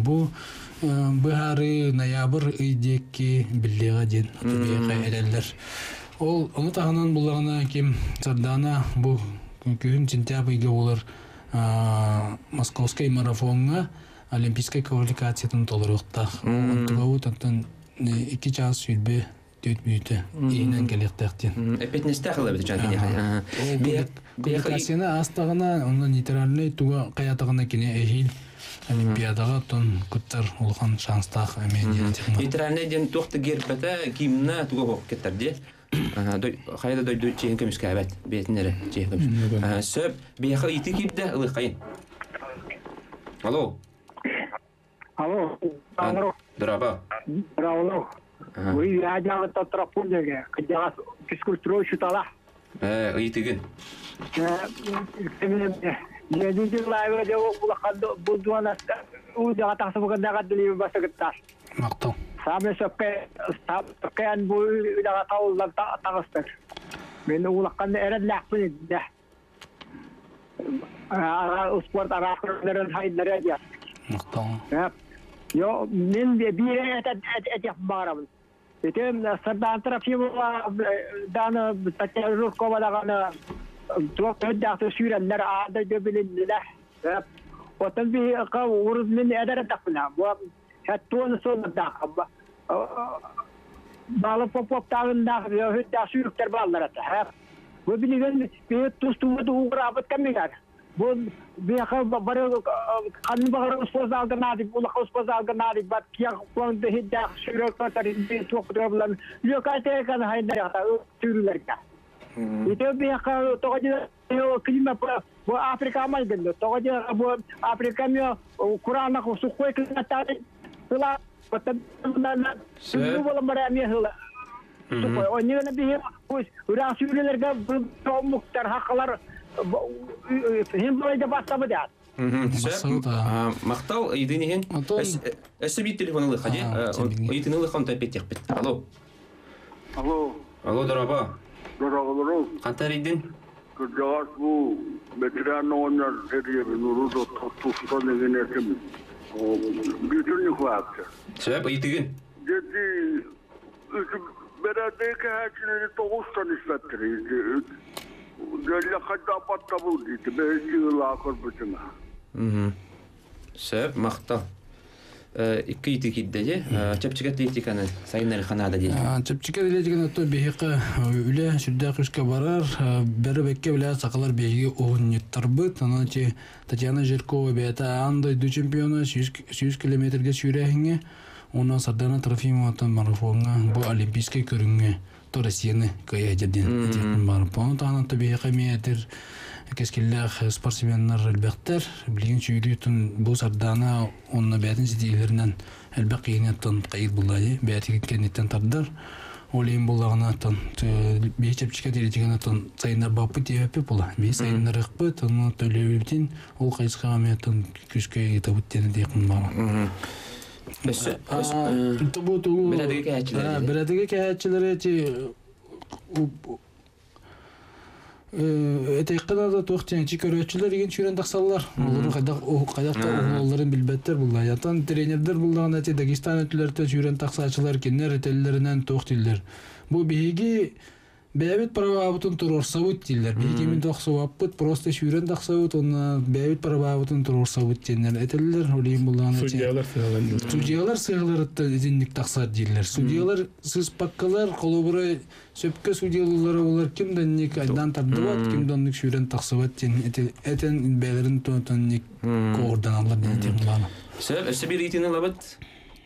Бұхары ноябр үйдекке білеға ден тұбияға әлелер. Оны тағынан бұлағына кем Сардана бұл күйін сентябрьге олар Московский марафонға олимпийская квалификациятын толырықтақ. Онтығауы тақтан 2 час сүйілбе дөт бүйті ейінен келектәқтен. Әпетнесті ақылы беді жан квалификацияны астағына, оны нейтральный туға қаятығына кене әйіл олимпиадаға тон күттар олған шанстақ әмейден. Нейтральный ден тоқты гербәті кимна туға қоқ кеттерде. Қайда дойды чейін көміске әбәт бетінері чейін көміске. Сөп бейқы иті кепді ұлы қайын. Алло. Алло, Алло. Драба. Браво. Вы я делал тот трапунеге, когда физкультуру читала. Итиген. Я не знаю, где было буду на у да так собой когда дали басагташ. Мактал. Самое сопкан бу да тау да тагыстыр. Мен улаккан эрен лакпын да. Спорт аракыларын хайдары да. Мактал. Yo, men bir et bağırım. Etem Sardar Tropimova dana Tatyarukova dana çok ödakta sürenler adı göbelinler. Otan bir kavuruz men eder takla. Bu hatta son da. Balı pop tağında hütta sürükler ballara. Bu bilgen bir tustuğu uğrabat kamigar. Bu bir barı kanı bağır uspazalga nadik ula uspazalga nadik bat kiyak kuang dehidda sürük tarin bir çok problem lokate kan haydar ya sürülerka itu bir tokaca klima bu Afrika mal gendo tokaca bu Afrika mı Kur'an'a kusukwe klima tarik ula patam na sürü bola maramiya ula sukwe onye bir udah sürülerga bu muhtar haklar hem böyle başladı ya. Мақтал иденеген. Әсі бит телефоны лыха, де? Идені лыхан тәпет яқпет. Алло. Алло, дораба. Дорогой. Қантар иден? Кыржағас бұл ветераны ойнар дәребі нұруда тұстан еген әкім. Бүтінні қуақты. Сөп, идеген? Деді, бәрәдегі әчілері 9-тан іспәттірі. Дәлі қайда апатта бұл дейді, бәйті лақыр бүтіна. Сөп, мақтал. Ikki iti kiddeji, çepçiket litikаны sayınları kanada değil. Çepçiket litikаны to behiqe üle şurda kışka barar, beri bekke bile sakalar behiqe oğunyettar bıt. Ona ki Tatyana Jirkova beyata anda du çempiyona 100 kilometrge sürehine, ona Sardana Trofimov'tan marafonga bu olimpiyske körünge to Rossiyani kaya jadin etikun barıp. Onu tağına to behiqe meyetir keskiller sportsmenler elbette bilgin çürütün bu Sardana onunla beytin sitiyelerinden elbette yeniyetten kayıt bulayı beytin kendinden tardır olayın bulağına tan bir çepçike diletikine tan sayınlar babı diyepe bula bir sayınlar ıkbı tanı töleviltin ol kayıska ameyetten küskeye yetabıtteni deyikun bana bu beradaki kayatçıları этеккана да тохтен чикөрөчүлөр деген чүрен таксаллар. Олар кайдакта оголорун билбеттер булла. Ятан тренердер буллаган эти Дагестан өтүлөрдө чүрен таксачылар кинер этеллеринен тохтилдер. Бу биги бәбит правабытын турорсабыт дилер. Биги мен тохсабыт просто чүрен таксабыт, оны бәбит правабытын турорсабыт дилер. Этеллер олим буллаган эти. Судьялар сыйларытта изинник таксар дилер. Судьялар сыспаккалар колобурай сөпкө судьялары олар кимден ник айдан тардыбат, кимден ник шүрен таксабат дин этен бәлерин тонтон ник коордан алар дин булган. Сөп бир лабат.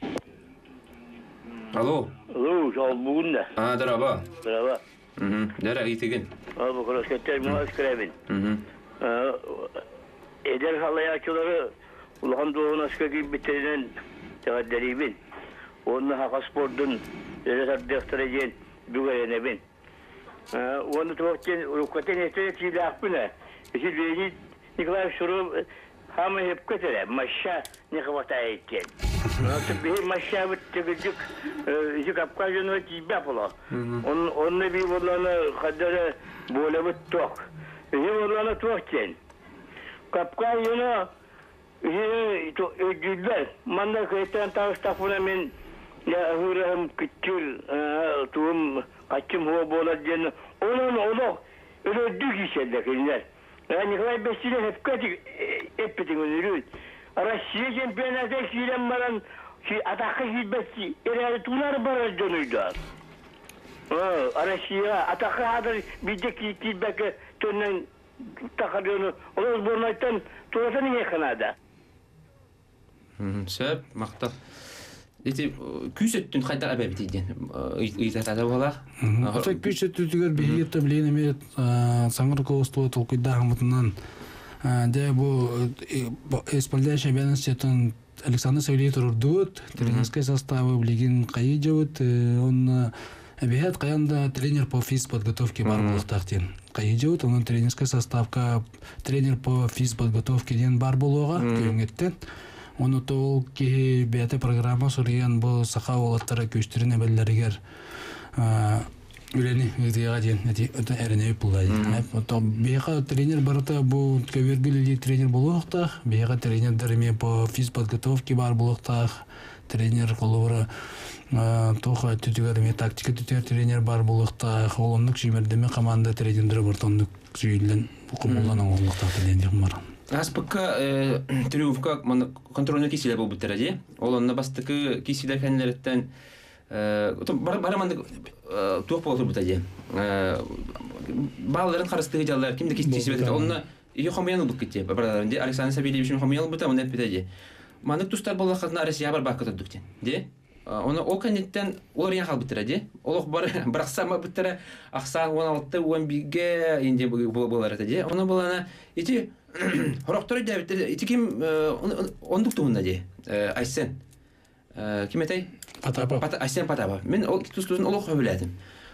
Алло. Алло, жол бүгүн да. Дараба. Дараба. Дара итеген. Бу кроскеттер муас кребин. Эдер халаячылары улган доон аскаги битерен тагаддарибин. Онна хака спорттун резервдертереген бүгөренебин. Онда токтен рукатен этети лапына. Силвени Николай Шуров хамы хеп кетере. Маша не хватает кен. Тебе маша вот тегежик жик апкажено тебя поло. Он не би водлана хадара болевит ток. Же водлана токтен. Капка юна то эдилер. Манда кайтан тастафуна мен я хурам китил туум качым хо боладен. Оло ödük işlerdekiler. Nikolay Besile hep kaçık eppetin önürüz. Rusya şempiyonası şiiren baran atakı hizmetçi. Erleri tuğlar baran dönüydü. Rusya atakı hadır bizdeki hizmetki tönden takarıyorunu. Oluz bornaytan tuğlasını yakınada. Söp, maqtaq. Эти күсөттүн кайда абабит иден. Ыйтата болар. Ата күсөттүгөр бейетте билен эме саңыр коосту толкуйда хамытынан де бу исполняющий обязанностей Александр Савельев урдут, тренерский состав билген кайжабыт, он обещает каянда тренер по физподготовке бар болуктактен. Кайжабыт, он тренерский составка тренер по физподготовке ден бар болууга көңөттен. Оны тол ки бәте программа сурыян бу саха олаттара көчтүрүнө беллеригер үлени ыдыга ден эти эрене булай. То бега тренер барата бу көбөргүлү тренер болуукта, бега тренердер эме по физподготовке бар болуукта, тренер колора тоха түтүгөр эме тактика түтөр тренер бар болуукта, холондук жимердеме команда тренерлери бартондук сүйүлөн укумулдан оңлукта дендик бар. Аспыкка трювка контрольный киселер был бутыради. Олонна бастыкы киселер хәнләреттән бараманды тук болду бутади. Балларын карастыгы жаллар кимде киселер бетә. Онна иге хомяны бут китте. Бараларында Александр Савельевич хомяны бута, монда бетәди. Манык тустар буллахатна Россия бар бакыта дуктен. Ди. Оны ол кәнеттән олар яңа бутыради. Олох бар барсама бутыра аксан 16-11ге инде булар ди. Оны булана ити Хорохтор дәвит итиким ондук тугунда ди. Айсен. Ким әйтәй? Патапа. Айсен Патапа. Мен ол тустузун олох беләдем.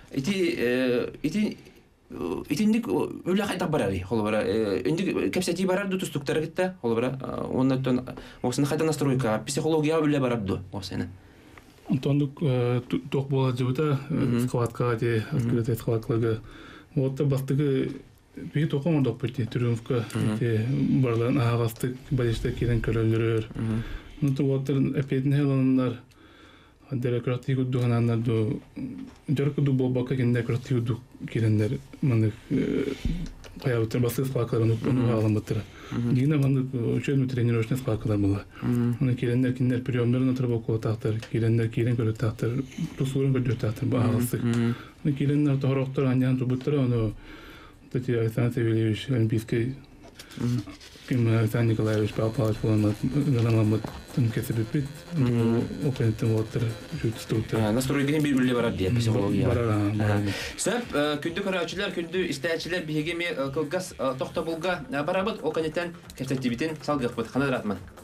Итиндик үлә кайта барар. Холбара. Инде кепсәти барар ду тустуктар китте. Холбара. Оннан осыны кайта настройка, психология үлә барар ду. Осыны. Тондук ток бола жибута складка ди, открытый складкаларга. Вот бастыгы bir tokum doktorti Triumfka te barlan ağastık balışta kiren körülür. Nutu water epedin helanlar demokratik udduhanlar do jorku do baka demokratik uddu kirenler manık hayatın basit farklarını anlamatır. Yine manık şöyle treniyorsun farklar bunlar. Onu kirenler kinler priyomlarına tarafı kolatır, kirenler kiren körü tahtır, tusulun körü tahtır bu ağastık. Kirenler tohroqtar anyan robotlar onu Кстати, Александр Савельевич Олимпийский, Александр Николаевич Павлович Галамамат кесепит, опытный вотер, чувствует. Настройгені bir үлі барар дейін психология. Сөп, күнді көрәучілер, күнді істәйчілер бігеме кылгас тоқта болға барабыд, ол кәнеттен кәптеттебітін салғық бұд. Қанад ратман.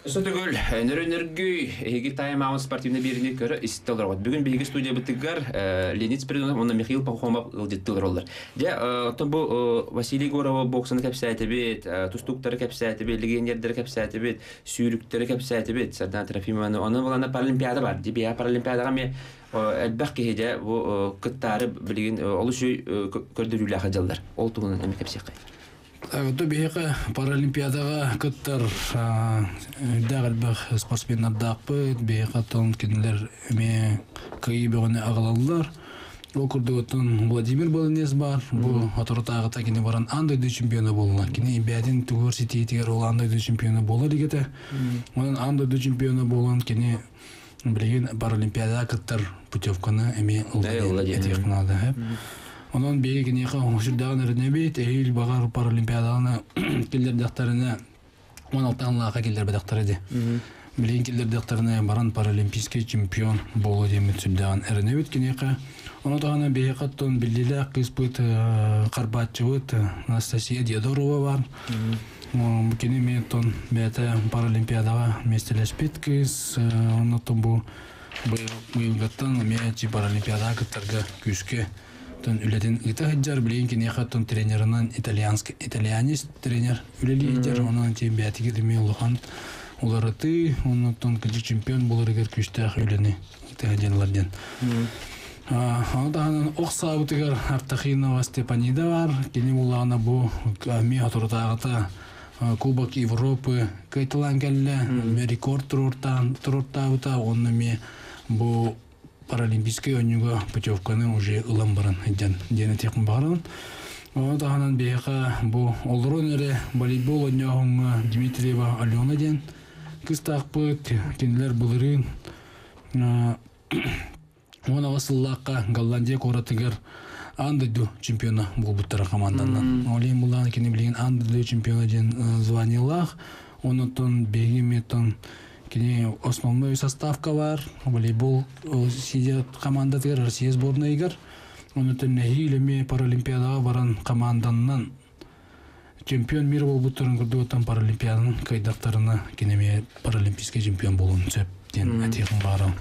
Сөтөгөл, нөрөнөргөй, эги тайм-аут спортивный беріне көрі истелер олар. Бүгін бейгі студия біттігер Леонид Спиридонов, онна Михаил Пахомов ылдеттілер олар. Де, отын бұл Василий Горова боксаны кәпсәті бет, тустуктары кәпсәті бет, легендердері кәпсәті бет, сүйріктері кәпсәті бет, Сардан Трофимованы, оның болана паралимпиада бар. Де, бия паралимпиадаға ме әлбәқ кейде бұл күттары білген олы жөй көрдірулі ақыдалдар. Ол тұғынан әмі кәпсәқай. То бейқа паралимпиадаға күттір дәғілбәқ спортсменнардақ бұд, бейқа тұн кенілер әме күйі бөғіне ағылалылар. Ол күрді өттін Владимир Болынез бар, бұл атырытағыта кені баран андайды чемпионы болула. Кені бәдін түгір сетейтігер ол андайды чемпионы болу дегеті. Оның андайды чемпионы болуын кені білеген паралимпиадаға күттір путевканы әме ұлғады. Onun bir gün yakın hoşçakalın ürünebiyet, eğil bağır paralimpiyadağına killer dağıtlarına 16 anlağa killer bedağıtlarıydı. Bileyin killer dağıtlarına baran paralimpiske çempiyon bolu demet sübdağın ürünebiyet ki yakın. Onu dağına bir yakıttın bildiğiyle kıspıt Karbatçıvıt Anastasiya Diadorova var. Bu kini meyeton beyte paralimpiyadağa mestelespet kız. Ondan bu yılgattan meyeci paralimpiyadağa kıtlarga küske. Üleden ıta hıccar bileyin ki neyhatton trenerinden İtalyanist trener üleli hıccar onun için biyati gidimi oluğan olar ıtı ondan kıcı çempiyon bulur eğer küçtağ üleni ıta hıccarlardan. Onu da oğsa bıtıgar Artaxinova Stepanida var. Keni bulağına bu mi hatırtağıta Kubak Evropı kaytılan geldi. Rekord tururtağıta onu mi bu Паралимпийский ойынға путевканы уже ылам баран дені текін бағаран. Оны тағынан бейқа бұл олырын әрі волейбол ойнағыңа Дмитриева Алена ден кіз тақпы кенілер бұлырын. Оны ғасыллаққа Голландия қоратығыр андыду чемпиона бұл бұттара командандан. Олейін бұлағын кені білген андыду чемпиона ден званилақ. Оны тұн бейгі метон Кені основной составка бар, волейбол сидят командатыр, Россия сборная игр. Оны төннәхи илеме паралимпиадаға баран команданнан чемпион мир бол бұттырын күрді өттен паралимпиаданың кайдақтарына кенеме паралимпийский чемпион болуын сөп ден әтеқін баран.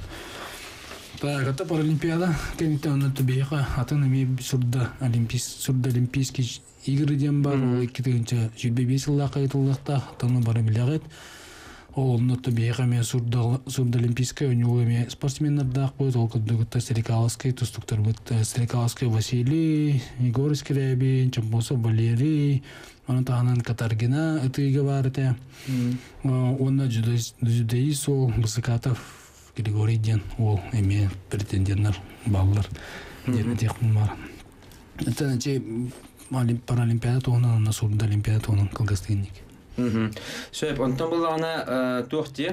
Ката паралимпиада кенеттен оны түбейқа атын әме сүрді олимпийский игры ден бар. Ол 2-5 жылға қайтылдықта аттаны бары білеғет. Ол нотты бейға мен сурда олимпийская ойнуға мен спортсменнардақ бұд, ол күдігітті Стрекаловский, тұстықтар бұд Стрекаловский Василий, Егор Скрябин, Чампоса Валерий, оның тағынан Катаргина ұтыйға бар әті. Онна жүдейі сол Бысыкатов Григорий ден, ол әме претенденттер балылар дені текін бар. Это паралимпиада тоғынан, сурда олимпиада тоғынан қылғастығынник. Сөйіп, онтан бұлағына тоқты,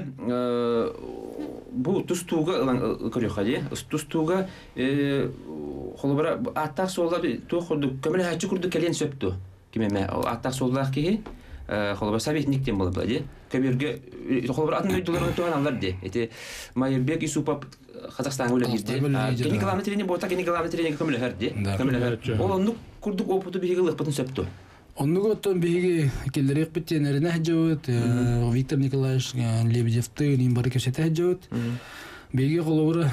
бұл тұстуға көріға де, тұстуға қолыбыра аттақ солдар тоқ құрдық, көмілі әтші құрдық кәлен сөпті. Кемеме, аттақ солдар кейі, қолыбыра советниктен болды де. Көберге, қолыбыра атын өйділерін туған алар де. Әте, Майырбек Исупап Қазақстан өлі кезде. Кені қаламы терені болта, кені қаламы терені көмілі әр де. Ол онды құрдық опыты бейгі лықпытын сөпті. Оннуга оттон биһиги келлерек биттен эринэ хаджабыт Виктор Николаевич Лебедевты нимбары кепсете хаджабыт биһиги колобура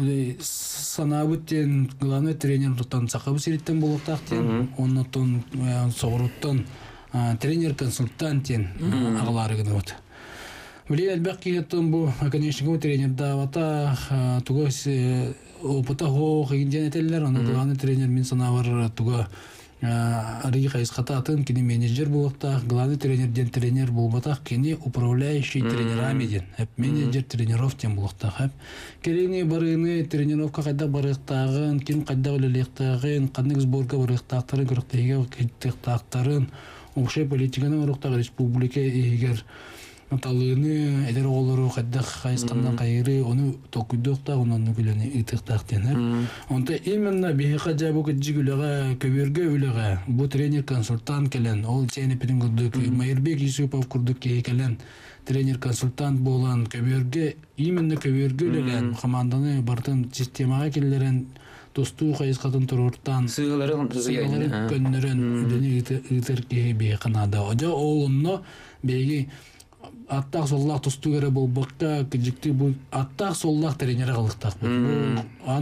санаабыттен главный тренер тутан сакабы сириттен болуктактен оннотон соғыруттан тренер-консультанттен агалары гыныбыт биле элбек киеттен бу конечно тренер давата туга опыта хоо хигинден этеллер оны главный тренер мен санаабар туга Ари қайысқата атын кені менеджер болуқтақ, главный тренер ден тренер болбатақ, кені управляющий тренерами ден. Менеджер тренеров ден болуқтақ. Керені барыны тренировка қайда барықтағын, кем қайда өлелектағын, қанық сборға барықтақтарын, көріктегі кеттақтарын, общай политиканы барықтағы республика егер талыны әлер олары қайда қайысқандан қайыры, оны тоқыдықтақ, оны күлені үтіқтақ ден. Онда именно бейқа жабы күтжі күліға, көберге үліға, бұл тренер-консультант келен, ол сені петін күрдік, Майырбек Исупов күрдік кей келен, тренер-консультант болан, көберге, именно көберге үлілен, команданы бартын системаға келерен, досту қайысқатын тұрырттан, сығыларын көннерін үліні үтір кей бейқанада. Ода олынно бейгі аттақ соллақ тұсту кәрі бұл бұққа кіжікті бұл аттақ соллақ тренері қалықтақ бұл.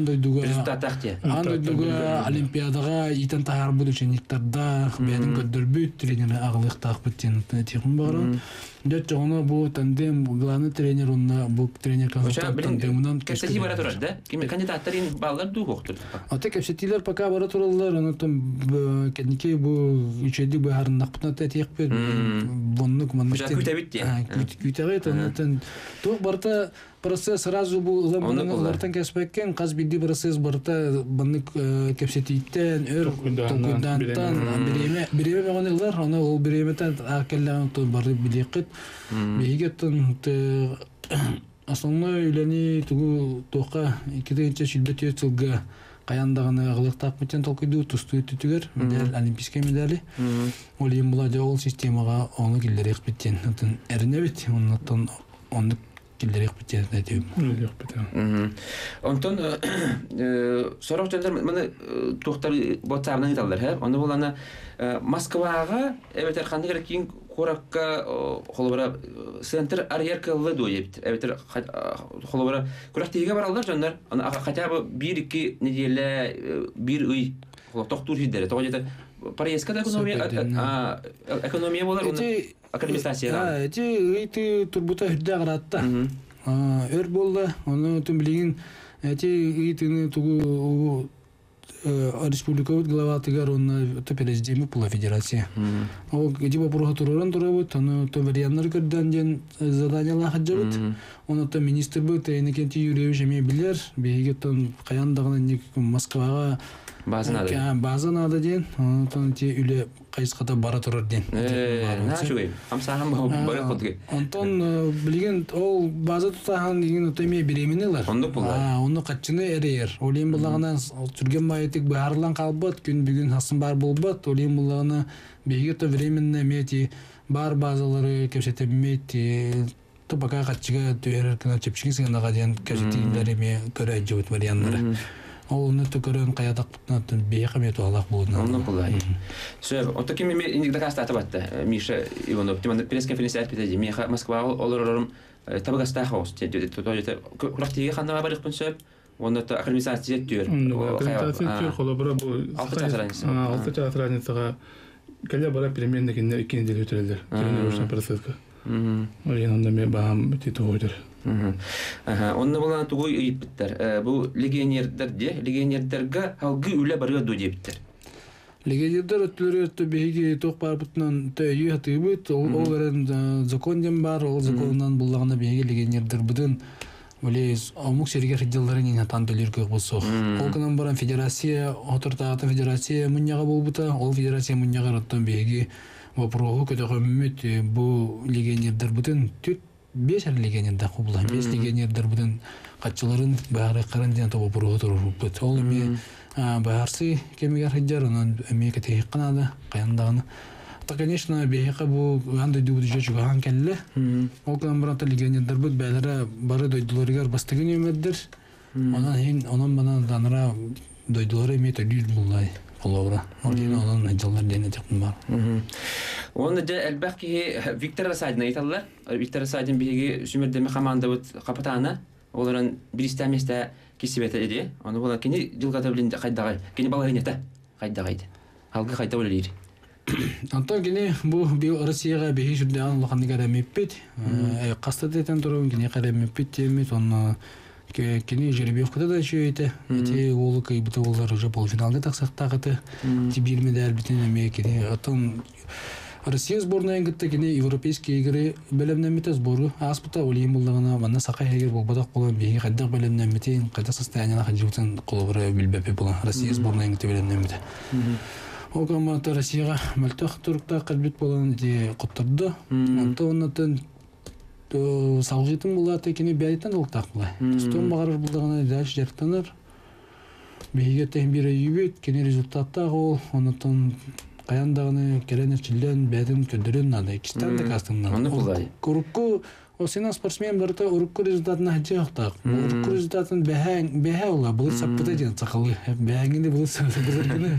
Андойдуға олимпиадаға итен тағар бұл учениктарда бәдің көддірбүйт тренері ағылықтақ бұттен тиқын бағырын. Дөт жоғына бұл тандем, главный тренер, бұл тренер консультант тандемынан кәпсәті бара тұрады, да? Кандидаттарын балалар ду қоқтыр? Аты кәпсәтилер пока бара тұралар, онытын кәдінке бұл үшеді бұл арынақ бұтната тек бер, бұнны күманныштен. Күйтәбет, онытын тоқ барта процесс сразу бұл ұлан кәспәккен, қаз білді процесс барта бұнны кәпсәтиттен, өр тоқыдантан, біреме мәғаны ұлар, оны ол біреметен ақелләғын тұн барды білеқіт. Бейгеттен основной үләне тугу тоқа 2-нче шилбет өтілгі қаяндағаны ғылықтақ мүттен толқиды тұсты өттігер, медаль, олимпийская медали. Ол ем бұлады ол системаға оны келдер еқпеттен. Әріне бет, оны келдер еқпеттен әтеуім. Онтон, сұрау жөнлер, мұны тоқтар ботсабынан еталдар, оны боланы Москваға, әбетер қанды керек кейін Хоракка холобара центр арьеркаллы доебит. Эбитер холобара күрәктеге баралар жандар. Аны хотя бы 1-2 неделя 1 үй тоқтур җиддәре. Тогы Парижка да экономия булар, академистация. Эти үй турбута хүддә гыратта. Өр булды, аны түн билген. Эти үй тугу республикавыт глава тигар он президент была федерация. Ол где по прокуратуран турабыт, он то вариантлар көрдән ден заданиялар хаҗабыт. Он то министр бу Никентий Юрьевич Мебелер, беге тон каяндагы Москвага база надо ден, он те үле кайсыката бара турар ден. Начугай. Амсаһам бара кутки. Антон билген ол база тутахан деген төме беременелер. Оны катчыны эрер. Олем булагынан сүрген маятык барлан калбат, күн бүгүн хасын бар болбат. Олем булагына беге то временне мети бар базалары кепсетемет то пока катчыга төер кына чепчигин гаден кепсетиндереме көрө жөт варианттары. Ол нөтө көрөн каядактан бейкамет алак болуна. Онно булай. Сөп, отаким мен инде каста табатты. Миша Иванов, тиман пресс-конференция айтты. Миха Москва олорорум табагаста хаус. Тете курактиге ханна барык пунсөп, онда академизация төр. Академизация холобра бу. Алты театральницага келе бара переменникинде 2 неделе өтөрөлдөр. Тренировочный процесска. Олен анда мен баам битет ойдыр. Онны болан тугуй ыйыппыттар. Бу легионердерге халгы үле барыга ду дептер. Легионердер өттөлөрөттө беги ток барбытынан төйү хатыбыт, ол берен закон дем бар, ол законнан буллагына беги легионердер будун Олез амук сергер хиддалларын атан төлөргө болсо. Ол кынан баран федерация, отуртагы федерация муньяга болбута, ол федерация муньяга раттан беги вопрогу көтөгөммөт бу легионердер будун 5 легионердер кубула. 5 легионердер будун катчыларын баары каранден тобо вопрогу туруппут. Ол эми баарсы кемигер хиддар, анан эми кетек канада каяндагы. То, конечно, бейка бу андай дубуду жочугаан келле. Ол кынан баран легионердер бут бээлери бары дойдуларыгар бастыгын өмөддер. Онан бана даныра дойдулары эми төлүл буллай. Олора. Онан хыжалар дене жакын бар. Онда же элбаки Виктор Расадин айталар. Виктор Расадин биги сүмөрдөмө команда бут капитаны. Оларын биристеместе кисибете эди. Аны болан кини жылгата билинде кайдагай. Кини балагынета кайдагайды. Алгы кайда болелир. Антон кини бу Россияга беги жүрдө анлыганы карамеппит. Кастатетен турун кини карамеппит темит. Оны кини жеребевкада да чөйте. Эти олы кайбыты олар уже полуфиналда таксактагыты. Тибир медаль битен эме кини. Антон Россия сборная гытты кини европейские игры белемнемите сбору аспыта олим булдагына манна сакай эгер болбадак болон беги кайдак белемнемитин кайда состояниена хаҗыбытын колобра билбепе була. Россия сборная гытты белемнемите. Ол команда Россияга мөлтөх турукта калбит болон ди коттурду. Антоннан салгытын булат экени бәйтен ултак була. Стон багарыр булдагына даш жактаныр. Беги тембире юбет кини результатта ол онтон каяндагыны керенерчилен бәдин көдөрөн нада кистан да кастыңнан. Аны булай. Курукку осына спортсмен барыта урукку результатын хаҗыктак. Урукку результатын бәһә ула бу саппыта дигән сакылы. Бәһәңне бу саппыта.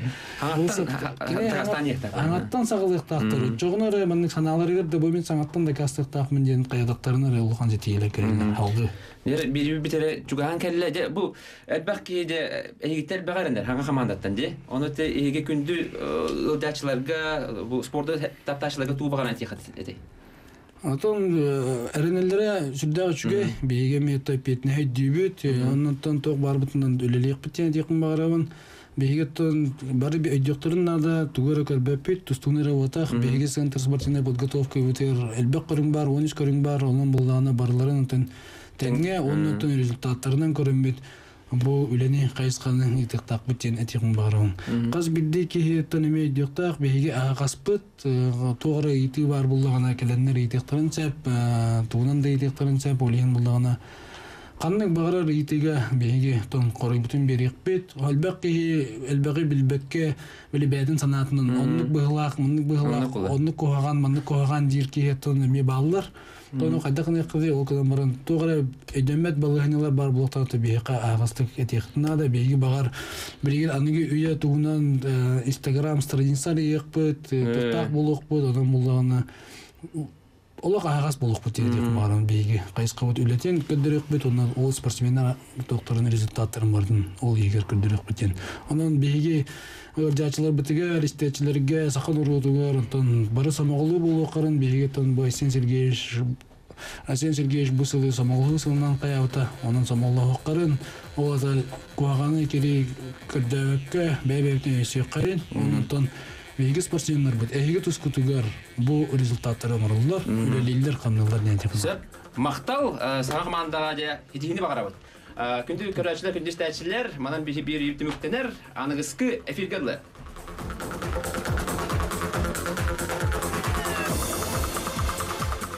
Аңаттан сакылыктактыр. Жогноры мен саналарыгыр да бу мен саңаттан да кастыктакмын дигән кайдактарына улхан жетиеле керен алды. Bir bitere çugahan kelle de bu elbaki de eğitel beğenler hangi komandatan de onu te eğge gündü ıldaçlarga bu sporda taptaşlarga tuğbagan etihat edi. Атын эренеллере сүрдәгә чүгә бейге метай петне дибет оннан ток барбытынан өлелек битен дикин багарабын бейге тон бары би өйдөктөрүн нада тугара көрбөпөт тустунера ватах бейге центр спортивная подготовка үтер элбек көрүң бар 13 көрүң бар онун булданы барларын теңге оннан результаттарынан көрүнбөт бу үлени кайысканын итектак битен этикин барабын кыз билди ки төнөмөй дöктак бейге агаспыт тоора ити бар буллагана келеннер итектарын сеп туунан да итектарын сеп олен буллагана каннык багарар итиге бейге тон корой бүтүн берекпет элбеги билбекке билбедин санаатынын оннук быглак мындык быглак оннук когаган дирки тон эме баллар тону кайдакны кызы ол кыдан баран тоора эдемет балыгынылар бар булактарды бейка агастык этектина да бейги багар биригер аныгы үйө туунан Instagram страницалары якпыт тактак болукпут одан булганы олак агас болукпут деп баран бейги кайыска бут үлетен көдөрөкпүт онан ол спортсмендер доктордун результаттарын бардын ол егер көдөрөкпүтен анан бейги ырдачылар битиге ристечилерге сакын урутугар онтон бары самоголу болукарын бейги тон Асен Сергеевич бусылы самоголу сылынан каябыта онун самоголу оккарын ооза куаганы кери көдөккө бебептен өсөккарын онтон бейги спортсмендер бит эги тускутугар бу результаттары мурулдар үлелилер камналар нете Сеп мактал сага командага же хитини багарабыт. Күндү көрөчүлөр күндү стачилер манан бир юптүмүктенер аныгыскы эфиргерлер.